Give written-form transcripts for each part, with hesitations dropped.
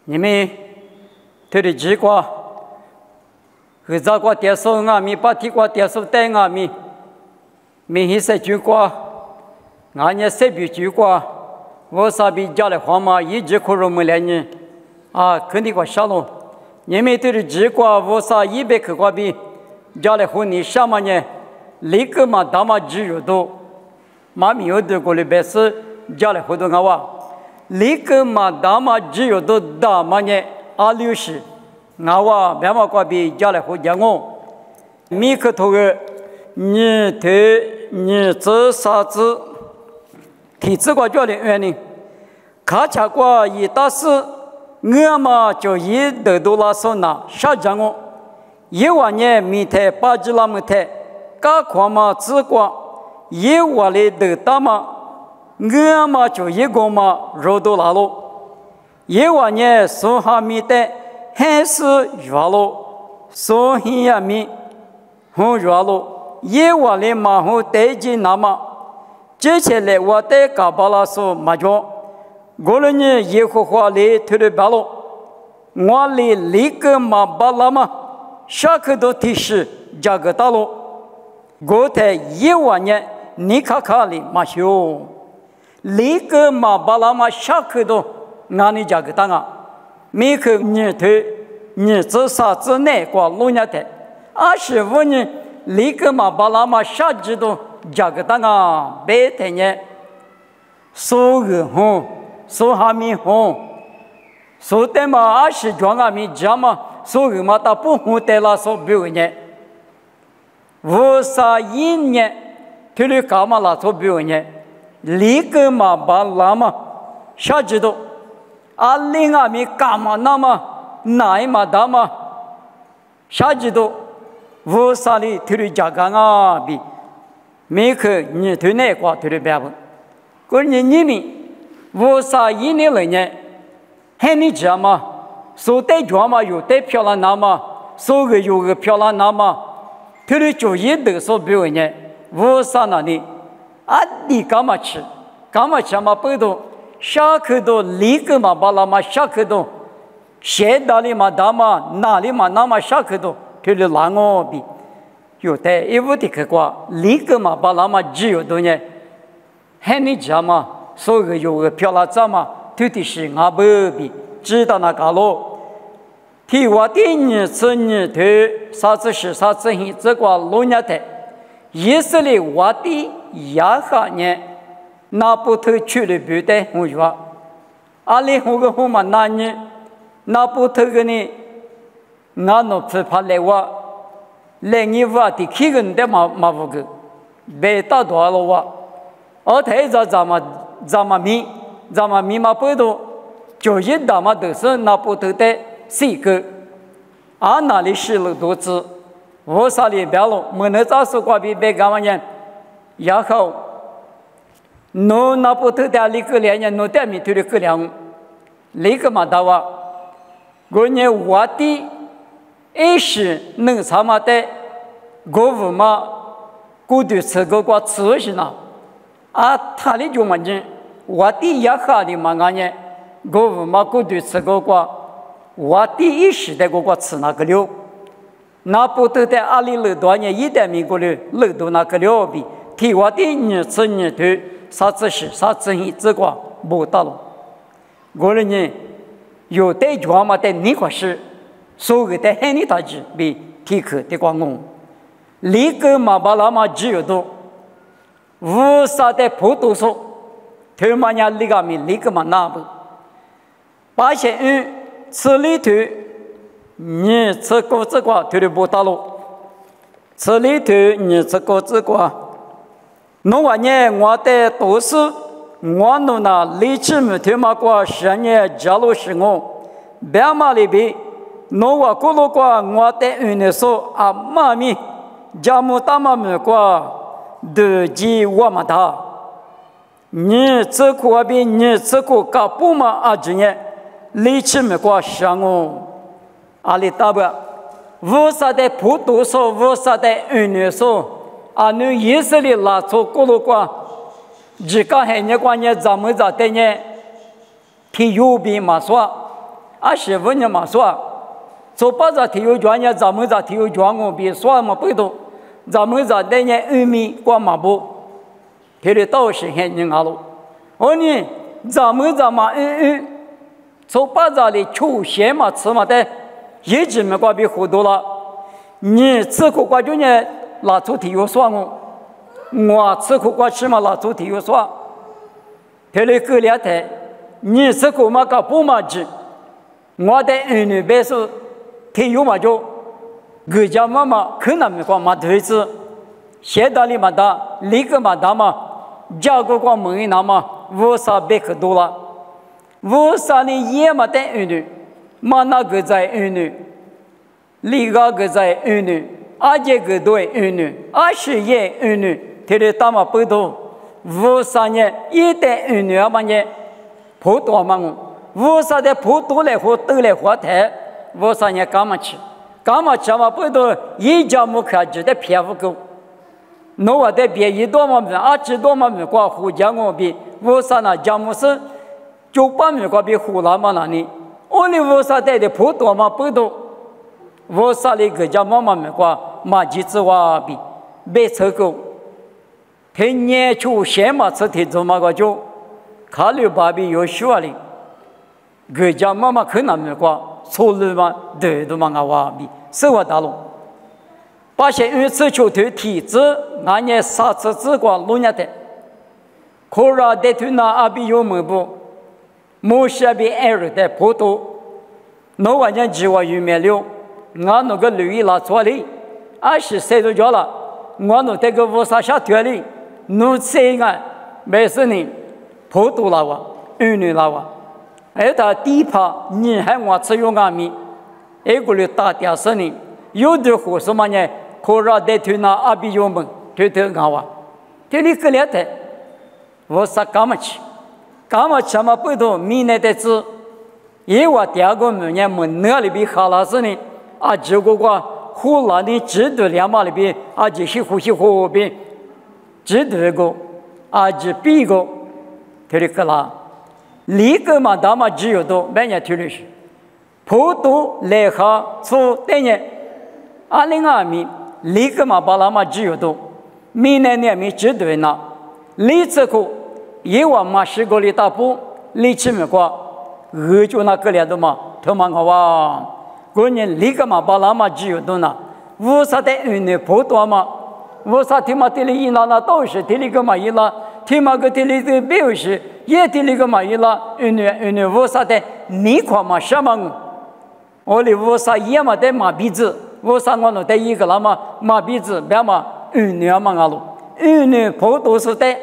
你们对的结果，和这个电视啊咪把这个电视带啊咪，没一些结果，俺也设备结果，我啥比家里话嘛，一直可能没来呢，啊，肯定个下路，你们对的结果，我啥100克个比家里话你什么呢？立刻嘛，大嘛只有多，嘛没有的过来白事，家里话都俺话。立刻嘛，大嘛只有都大嘛呢，60，我话别嘛个比家里好讲我，米克头个，你对你这啥子，体质个叫的原因，卡恰个一大事，我嘛就一得多拉手拿，啥讲我，一万年米台8只那么台，噶块嘛只个，一万里得大嘛。我嘛就一个嘛肉都拿了，一万年送哈米的还是热了，送下米很热了，一万年嘛很带劲那么，接下来我带嘎巴拉说嘛叫，过了年以后话里推了白了，我里立刻嘛把那么下课都提示价格大了，过台一万年你看看里嘛修。立刻嘛把那么下课都俺你家个当啊，每个你推你这啥子内挂弄下的，25年立刻嘛把那么下季都家个当啊，白天呢，收个红，收哈米红，收的嘛20庄啊米家嘛，收个嘛他不红的啦收不有呢，51年推了干嘛啦收不有呢？立刻嘛把那么下季度，20啊米干嘛那么哪嘛大嘛下季度，53里推的价格啊比每个你推那挂推的白不，过年你们51年来呢，喊你讲嘛，说带装嘛有带漂亮那么，说个有个漂亮那么，推的就一的说不有呢，53那里。你干嘛吃？干嘛吃嘛？不都下课都立刻嘛把那么下课都，现在里嘛大嘛哪里嘛那么下课都推的烂我比，有的一屋的去qua立刻嘛把那么只有多呢，喊你讲嘛，所以有个漂亮子嘛，推的是俺不比，知道那个咯。提我的你吃你推啥子是啥子hin这个老年的，以色列我的。亚哈呢，那不头去了不得我说，阿里我个我嘛那呢，那不头个呢，俺那不怕来我，来你我的气个的嘛不个，别打多了我，而台咱们米嘛不多，就一打嘛都是那不头的4个，那里是了多子，我啥里别了，没能咋说过比别干嘛呢？然后，侬那不头的立刻两年，侬带米头的个两，立刻嘛到啊，过年我的也是能啥嘛的，过午嘛，过的吃个吃是呐，他的就嘛呢，我的也好的嘛俺呢，过午嘛过的吃个我的也是的个吃那个了，那不头的阿里老多年一代米过了，老多那个了比。提我的你吃你头，啥子是啥子hin这个不到了。我了呢，有的装嘛的你个是，所谓的喊你大姐比提克的光我，立刻嘛把那么只有多，无啥的普多数，头嘛伢立个米立刻嘛拿不，发现吃里头，你吃过这个头的不到了，吃里头你吃过这个。侬话呢？我的都是我弄那立志没听嘛过10年加入是我，别嘛里边，侬话过路过我的运的说妈咪，家母大妈们过的几我嘛他，你这个比你这个搞不嘛今年立志没过想我，里大不，无啥的普多说，无啥的运的说。你以色列拉出过路过，只看黑年过年咱们咋的呢？提右边嘛说， 25年嘛说，做把这体育专业，咱们这体育专业比说嘛不多，咱们这那年1米光马步，他的都是很人啊喽。我呢，咱们这嘛做把这里球鞋嘛吃嘛的，一直没挂比糊涂了。你吃苦瓜就呢拿出体育说我吃苦瓜吃嘛拿出体育说，他的隔两天，你吃苦嘛搞不嘛吃，我的儿女别说体育嘛就，各家妈妈可能没挂嘛推子，现在里嘛大，立刻嘛大嘛，家个光门一拿嘛，无啥别可多了，无啥的也嘛的儿女，嘛那个在儿女。立个个在儿女，阿姐个对儿女，20也儿女，他的大嘛不多，53年一代儿女啊嘛呢，普多嘛，53的普多来活都来活台，53年干嘛去嘛不多，一家木开支的偏不够，那我的别一多嘛没，20多嘛没挂胡家我比53那家木是98没挂比胡拉嘛那里，我的53代的普多嘛不多。我啥里个家妈妈们挂马几子哇比别车狗，他年初先嘛吃天做嘛个就，考虑把比有需要的，个家妈妈可能没挂，错了嘛对的嘛个哇比，生活大路，把些鱼吃球头体质，俺年啥吃只挂路年的，可让的头那阿比有门不，某些比二的普通，那我讲计划有没了。我那个绿拉错哩，20岁都叫了，我那这个53下脱哩，弄这个没事呢，普通了哇，儿女了哇，而他地怕你还我吃用阿米，一个人打掉死呢，有的护士嘛呢，可让带推那阿比有门，推俺哇，这里个两台，我啥干嘛去嘛不多，明年的子，因为第二个明年门那里比好了是呢。结果湖南的制度两码里边，就是呼吸河边制度个，就比个，他的个啦，立个嘛大嘛只有多，每年推的是，普渡来哈出等年，2022年立个嘛把那嘛只有多，明年年米制度呢，立这个一万嘛10个里大补，立起没挂，就那个两的嘛，他妈个哇。过年立个嘛把那嘛只有多呢，50的儿女不多嘛，50天嘛这里一拿都是这里个嘛一拿，天嘛个这里的没有是，也这里个嘛一拿，儿女50的你看嘛什么？我的50也嘛得马鼻子，50我那得一个那嘛马鼻子，别嘛儿女嘛阿路，儿女不多是的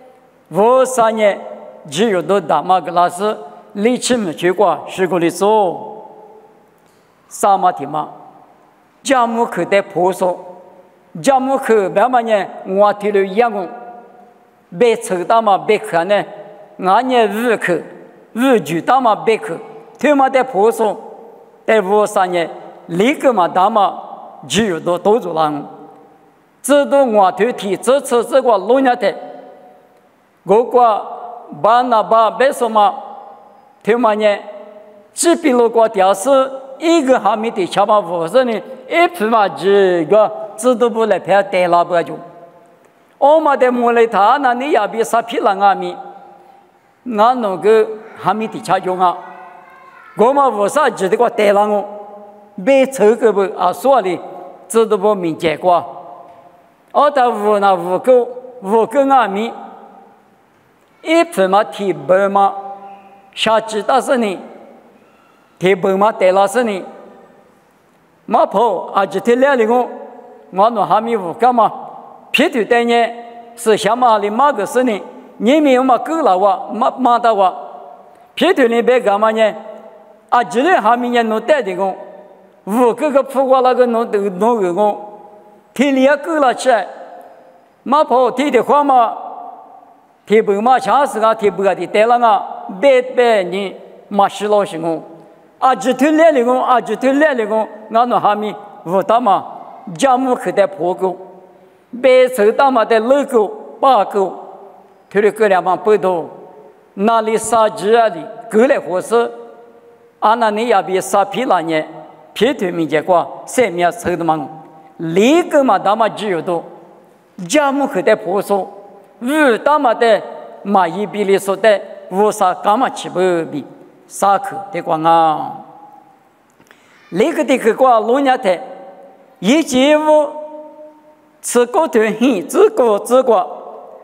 ，50年只有多大嘛个那是，立起没去过10个里做。啥嘛的嘛，家母口的婆娑，家母口别嘛呢，我提了一样个，别抽大嘛别可呢，俺呢5口，5句大嘛别口，他妈的婆娑，在53年，立个嘛大嘛，只有多做了，知道我头提这次这个路年的，我个把那把别说嘛，他妈呢，这边路过屌丝。一个还没得吃嘛50呢，一批嘛这个知道不来拍带了不就？我们的木来他那你也比啥批了阿米，俺那个还没得吃用啊，我们50知道个带了我，没抽个不说的知道不没结果，我到5个阿米，一批嘛提白嘛，下知道是呢。提本嘛带了是呢，马跑就提来了我那还没5个嘛，皮头带呢是下马的马个是呢，你们嘛够了哇，马的哇，皮头里边干嘛呢？这里还没呢弄带的我，5个铺过那个弄个我，提里也够了起来，马跑提的话嘛，提本嘛像是个提不个的带了啊，白你马洗老是我。就推来了我，就推来了我，俺那还没5大嘛，家母口袋破狗，白手大嘛的6狗8狗，推了个2万8多，哪里杀鸡啊的，狗来活事， 阿那尼亚比沙皮拉呢，皮腿米结果生命受的忙，离个嘛大嘛只有多，家母可得婆娑，无大嘛的嘛一比例说的无啥干嘛起不比啥可的光啊，离个的个光罗伢的，一节无吃过头很自过自过。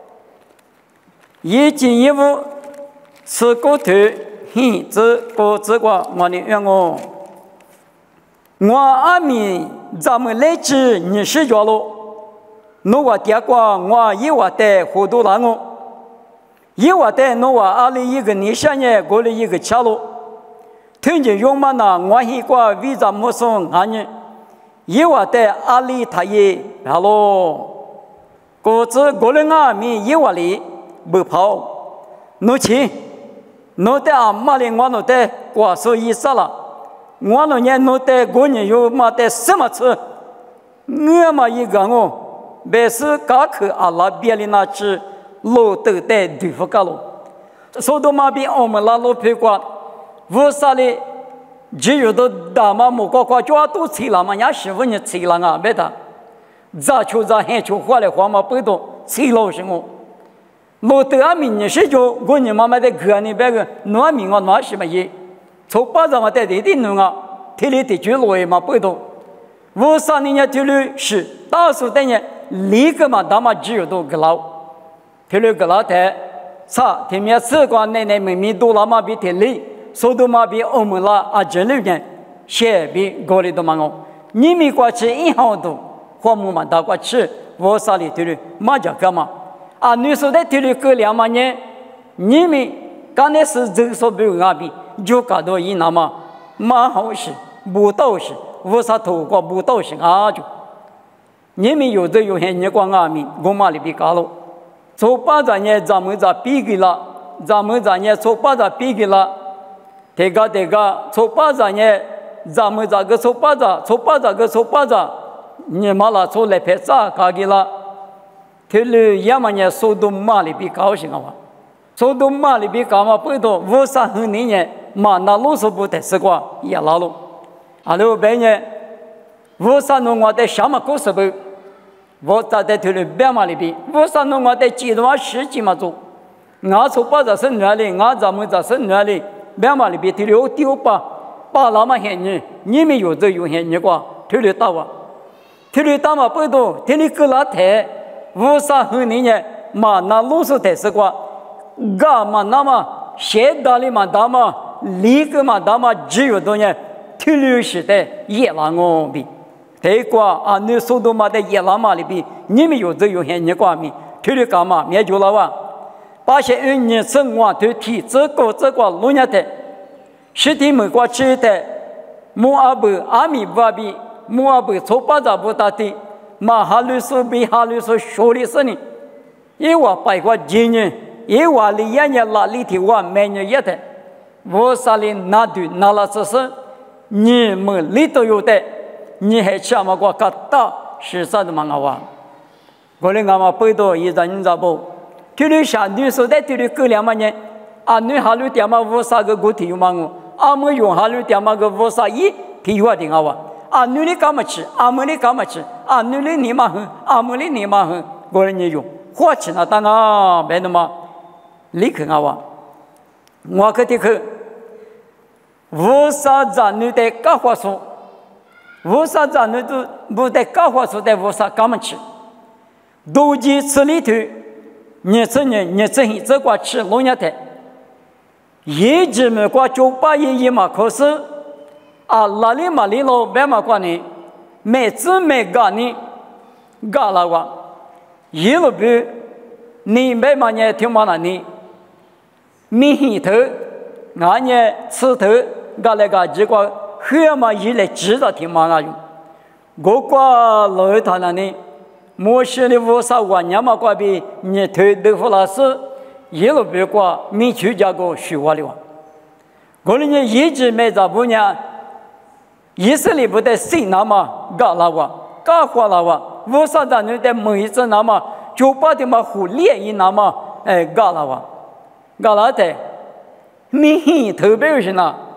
一进一步，吃过头，很自过自过，我的愿我。我阿弥咱们来自你是着了，侬话结果我一话的糊涂了我，一话的侬话阿里一个你想呢，过了一个桥路，听见用嘛那我一个为咱们送俺呢，一话的阿里他也好咯，过子过了阿弥一话里。不跑，侬去，侬在阿妈里我侬在过手一杀了，我侬呢侬在过年有嘛在什么吃？我嘛一个我，别是刚去阿拉别里那去路都在对付个路，说到嘛比我们拉路皮瓜，无啥哩，只有到大妈木瓜瓜抓都吃了嘛，伢媳妇你吃了啊，别的，咋求咋喊求花来花嘛不多，吃了什么？路得阿米你是就我你妈妈在个你别个农民我农什么嘢，从巴掌我带地的农啊，体力的就落嘛不多。我上年体力是大数的人立个嘛大嘛只有多个老，体力个老的，差前面四个奶奶妹妹多了嘛比体力，速度嘛比我们啦啊这里人，些比高里多嘛我，你们过去一好多，花木嘛大过去，我上里体力嘛就干嘛。啊，你说的体力够两万年，你们刚才是这个说不阿比，就搞到一那么蛮好事，不到事，无啥透过不到事啊就，你们有的有些你光阿米，我嘛里比搞了，从巴掌呢咱们这比给了，咱们这呢从巴掌比给了，这个从巴掌呢，咱们这个从巴掌，你嘛啦从来拍啥搞给了。这里要么呢，速度马里比高些个嘛，速度马里比高嘛，不多，无啥很厉害，嘛那路是不得是个也老路，阿罗白呢，无啥弄我的什么故事不，我在这里别马里比，无啥弄我的几多时间嘛做，我从巴扎是哪里，我咱们这是哪里，别马里比这里有丢吧，把那么些人，你们有这有些人个，这里大哇，这里大嘛不多，这里个老太。无啥很厉害，嘛那路是得是个，噶嘛那么现代里嘛大嘛，离个嘛大嘛只有多呢，体力时代也让我比，这个啊你速度嘛的也让嘛里比，你们有这有些你挂米，体力干嘛灭绝了哇，把些人你生活都提这个路亚的，实体美国吃的，木阿布阿米不阿比，木阿布从巴扎不打的。嘛哈律师比哈律师说的是呢，一话白话经验，一话里人家拉里头话没人也的，我啥里拿对拿了这是你们里头有的，你还吃嘛个个大是啥的嘛话，我哩俺们背到一张人咋不？这里下女说的这里够两万年，啊女哈律点嘛我啥个个体有嘛我，啊没用哈律点嘛个我啥一体话的俺话。啊，女的干嘛吃？阿妹的干嘛吃？啊，女的你嘛很，阿妹的你嘛很，我人家用花钱那当啊，别那么立刻啊哇，我可的去，无啥子女的干活说，无啥子女都不得干活说的无啥干嘛吃？都去吃里头，你吃这个吃农业的，一直没过酒吧也嘛可是。啊，哪里嘛里头别嘛管呢？每次每个呢，干了哇，一路不，你别嘛呢听嘛那呢，米头，俺呢吃头，干那个结果后嘛一来知道听嘛那用，我过老他那呢，莫说的无啥话，你嘛过比你头豆腐老师，一路不过米去加个虚话的哇，我呢一直没咋不呢。以色列不得信那么搞了哇，搞活了哇，无啥子你得每一次那么就把的嘛胡列一那么搞了哇，搞了的，你特别是呢，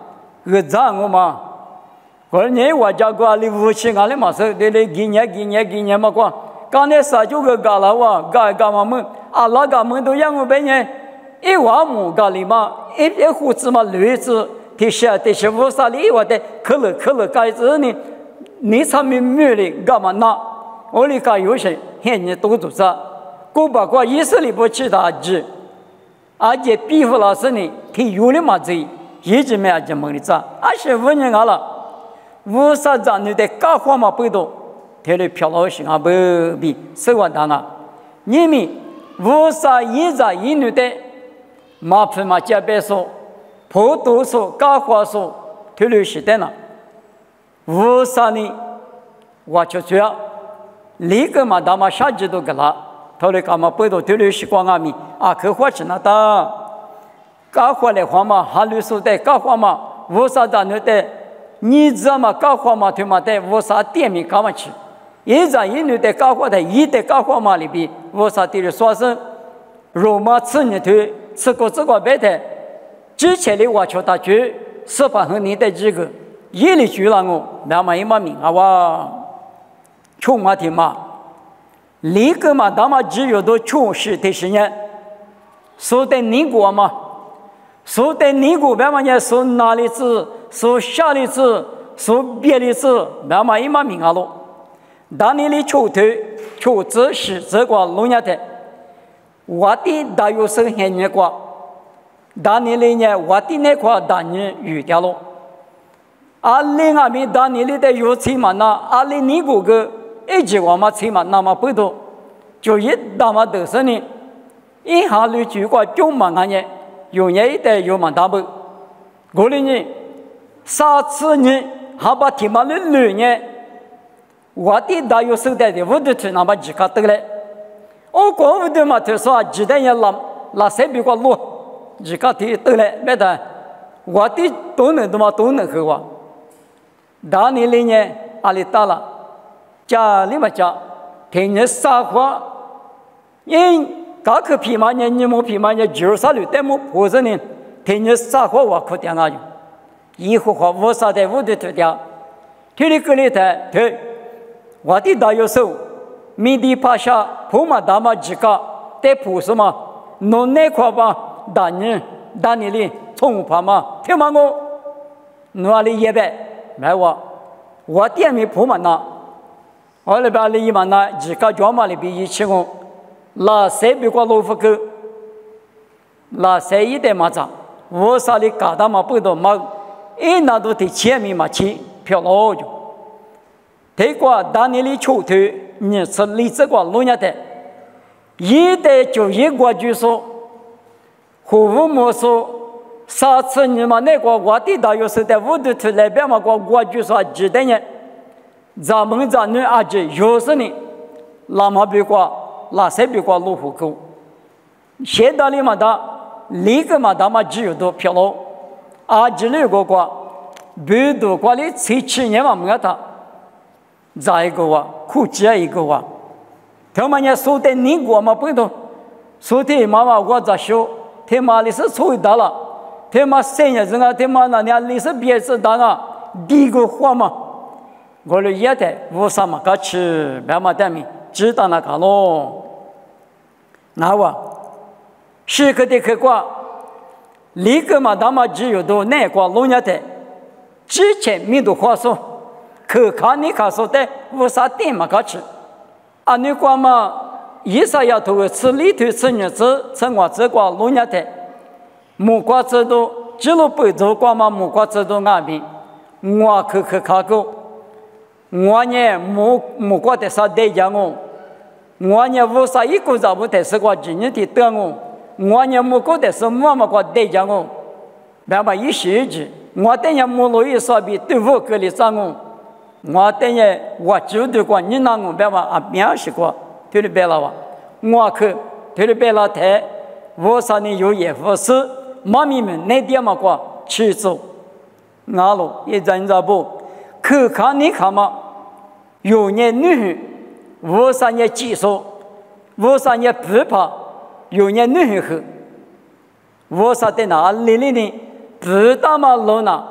张我嘛，我你我家过里无锡俺里嘛是对嘞，几年嘛过，刚才啥就个干了哇，干嘛么？啊，那个么都养我半年，一万亩干里嘛，一户子嘛驴子，这些五啥里我的可乐盖子呢，你上面买的干嘛拿？我里干有些，现你都做啥？过把过意思里不其他子，而且庇护老师呢，他有的嘛子，一直没这么的咋？25年了，五啥子你的干活嘛不多，他的漂老些啊不比10万单啊，你们五啥一女的，马匹嘛加倍数，普多数干活数，他的是的呢，五啥呢？我就主要。立个嘛，他妈下季都给了，他的干嘛不都丢了时光啊咪啊，可花钱了的，干活的话嘛，还绿树的干活嘛，无啥子那的，你知道嘛？干活嘛，他妈的无啥店面干嘛去？一男一女的干活的，一的干活嘛里边无啥地的说是，肉嘛吃你头，吃过这个白的，之前的我求他去18和你的这个，一里去了我，那么一嘛命啊哇！穷嘛听嘛，立个嘛，他妈只有都穷是的时间，说的你过嘛，说的你过别嘛呢？说哪里子，说下里子，说别里子，别嘛一嘛命啊喽。当你的求头求子是这个农业的，我的大有生很年过，当你的呢，我的那块当你遇掉喽。阿里阿米当你的有钱嘛那阿里你过个。一直我们起码那么不多，就一那么多少年，一下里去过9万个人，有人一代有万大不，过了呢，3次呢，还把提马的6年，我的大有手袋的我都去那么几个得了，我光我的嘛就说几代人拉谁比过路，几个提得了，没得，我的都能喝哇，大年里呢阿里大了。家里嘛家，天天撒花，因刚去皮嘛呢，你莫皮嘛呢，就是啥路带莫婆子呢，天天撒花我可点啊用，以后话我啥的我都脱掉，脱的个里头脱，我的大有手，米的趴下，婆嘛大嘛几个，带婆子嘛，弄那块吧，大年里冲怕嘛，听嘛我，哪里也别买我店里婆嘛那。我那边里嘛那几个家嘛里边一起我，那谁比过老夫哥，那谁一代嘛长，我啥里搞到嘛不多嘛，一拿到的前面嘛去漂老就，这个当年的秋头，你是离这个农业的，一代就一个就说，父母说，上次你们那个我的大有时在屋里头那边嘛个我就说几代人。咱们咱女儿子有时呢，那么别过，那谁别过路虎口，现在里嘛的，立个嘛的嘛只有多漂亮，啊，这里个别多过的7年嘛没有他，再一个苦接一个他们也说的你过嘛不懂，说的妈妈我咋说，他妈的是错的了，他妈生日子啊，他妈那年历史别子当啊，第一个话嘛。我的也得无啥嘛，个吃别嘛点名，知道那个咯。那是个的去过，立个嘛，他妈只有到那个农业的，之前没多话说，可看你看说的无啥点嘛个吃，啊你光嘛，一啥要头吃里头吃日子，吃我这个农业的，木瓜子都只路不走光嘛，木瓜子都安平，我去看过。我呢木瓜的啥代价我呢无啥一个找不得是个今年的得我呢木瓜的是妈妈个代价我，那么一些子我等下木路一说比对我个里上我等下我就对过你那我别嘛啊面试过，对的别了我去对的别了台，我啥呢有也不是妈咪们那点嘛个去做，俺路也真着不，可看你看嘛。有年女，我啥年技术，我啥年不怕，有年女后，我啥在哪里呢？不打嘛路呢？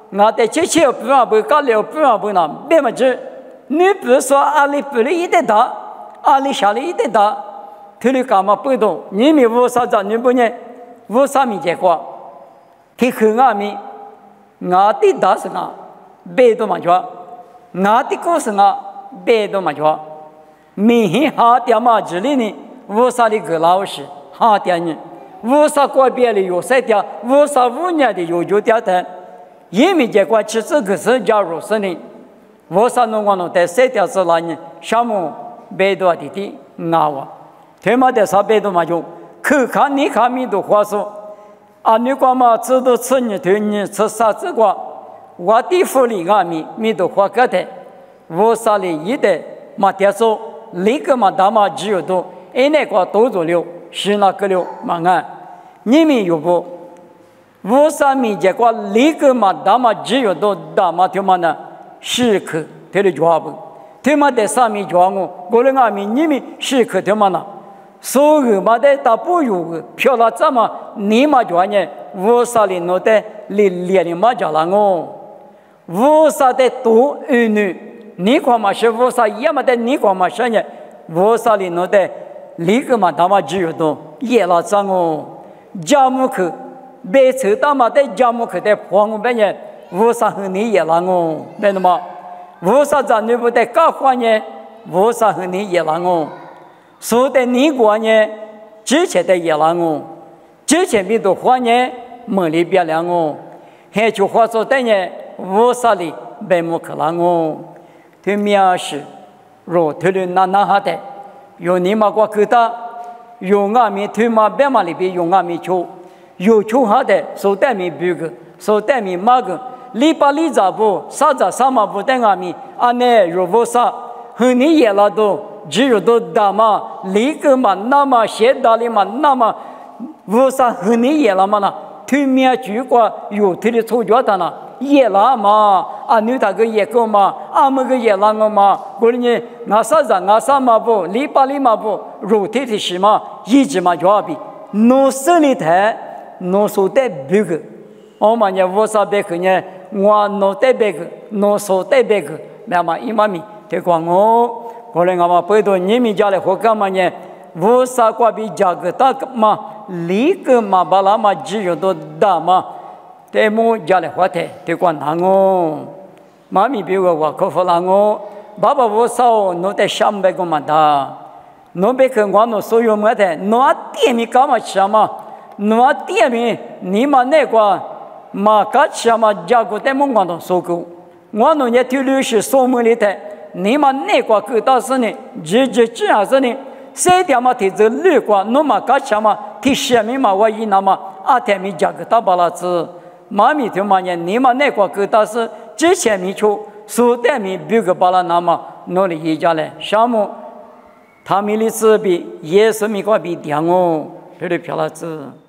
我的这些不要不搞了不要不呢，别么子，你比如说阿里不里一点大，阿里下里一点大，他里干嘛不懂？你们无啥子，你不呢？无啥没结果，他很阿米，我的大是我，别多嘛着，我的故事我，别多嘛着，明显哈点嘛这里呢，无啥的个老师哈点呢，无啥改变的有啥点，无啥5年的有就点的，也没结果，其实个是加入是呢，无啥弄我弄在啥点是哪呢？项目别多的我，他妈的啥别多嘛就。可看你看米都话说，啊，你干嘛知道吃你对你吃啥子瓜？我的福利啊米都话个的，我啥里一的嘛点说，那个嘛大嘛只有多，那个多做了，是那个了嘛安，你们有不？我啥米结果那个嘛大嘛只有多大嘛他妈呢？是可他的家不？他妈的啥米家我的阿米你们是可他妈呢？所有嘛的大不有个漂亮怎么你嘛就呢？我啥里弄的连的嘛叫了我啥的多女，你看嘛是我啥也嘛的你看嘛是呢？我啥里弄的那个嘛他妈只有多也了怎家母去别扯他妈的家母去的黄边呢？我啥和你也了对的嘛？我啥咱你不得搞花呢？我啥和你也了说的你过呢，之前的也让之前比都花呢，没里边了还就话说的呢，我啥里被没可了对面是，若推了那哈的，有你嘛过去的，有俺们推嘛别嘛里边有俺们求，有求哈的，说的没别个，说的没嘛个，里巴里咋不，啥子啥嘛不的俺们，安呢若不啥，和你也拉都。只有都大嘛，那个嘛，那么现代的嘛，那么为啥和你也了嘛呢？对面就过有他的错觉的呢，也了嘛，啊，你那个也够嘛，俺们个也了个嘛，过年俺啥子俺啥嘛不，礼拜里嘛不，肉体的是嘛，一直嘛就比，弄生里头，弄手带别个，我们呢为啥别个呢？我弄带别个，弄手带别个，那么一妈咪，这个我。后来我们回到你们家来活干嘛呢？为啥过比价格大嘛？那个嘛把那嘛只有多大嘛？对么家来活的，对管他妈咪比我可服了爸爸为啥弄得300个嘛的？弄别个我弄所有么的，弄店里干嘛吃嘛？弄店里你们那个嘛干吃嘛？价格对么我弄收购，我弄也推律师收门里的。你们那个给到是呢，这样是呢，谁点嘛提着绿瓜，侬嘛干什么？提下面嘛我一那么阿天米价格大巴拉子，妈咪听嘛呢？你们那个给到是之前米出，苏代米别个巴拉那么努力一家嘞，项目他们的是比也是米个比点这里漂亮子。